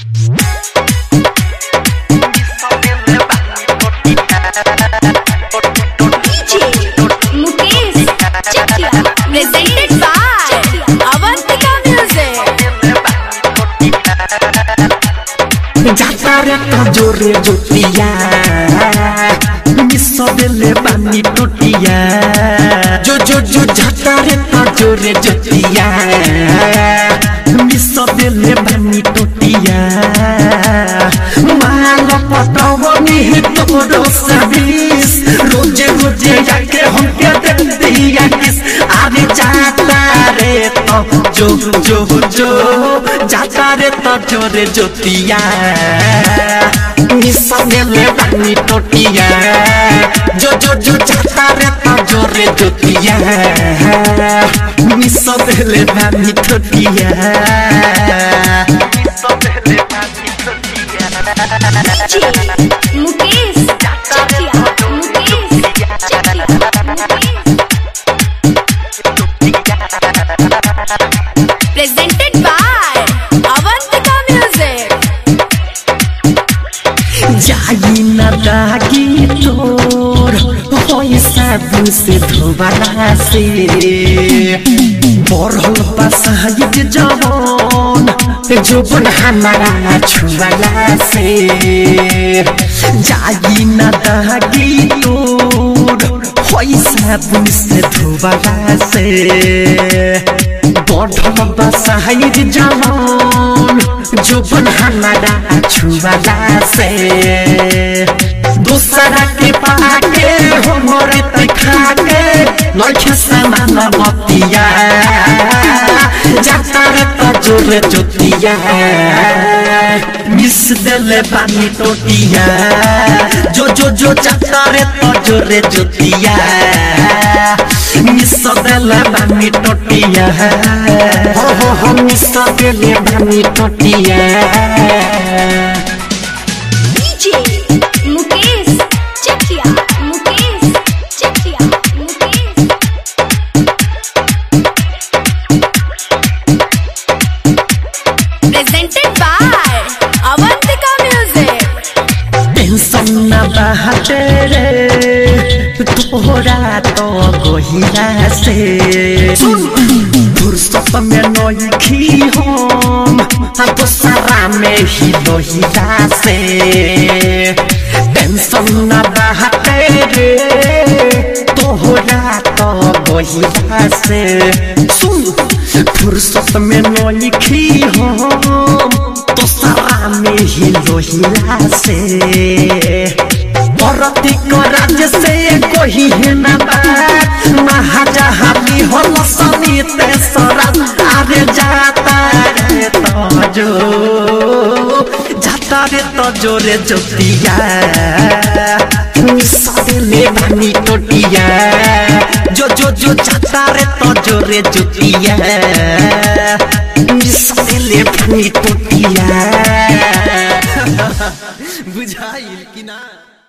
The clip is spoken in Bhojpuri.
Presented by Avantika Music. जाता रे जोरे जोतिया मिसो दिले बानी टोटिया जो जो जो जाता रे जोरे जोतिया मिसो दिले बानी टोटिया मालो पटवनी तोरो सर्विस रोजे रोजे जाके हम के दिया किस आवे जाता रे तो जो जो जो जाता रे तो जोरे जोतिया मिसा दिले बानी टोटिया जो जो जो जाता रे तो जोरे जोतिया मिसा दिले बानी टोटिया मुकेश चकिया Presented by Avantika Music. जाई न दागी तोर होई साबुन से धोबाला से बरहल पसाइज जवन जो बन हमारा छुवाला से जाई न दागी तोर होई साबुन से धोबाला से बरहल पसाइज जवन जो बन हमारा छुवाला से दूसरा के पाके हो मोरे तखा के नौखे समान मतिया जाता रे तो जोरे जोतिया मिस दिले बानी टोटिया जो जो जो जाता रे तो जोरे जोतिया मिस दिले बानी टोटिया हो मिस दिले बानी टोटिया मुकेश चकिया Presented by Avantika Music. Tension न बहाते रे तोहरा तो गोहिला से फुर्सत में नोखी हम तो सारा में ही दोहिला से टेंशन न बहाते रे तोहरा तो गोहिला से फुर्सत में नोखी हम तो सारा में ही दोहिला से औरती को राज्य से कोई है ना बात महाजहानी हो समीत सरस आरे जाता रे तो जोरे जोतिया मिसाले बानी टोटिया जो जो जो जाता रे तो जोरे जोतिया मिसाले बानी टोटिया बुझाइल कि ना।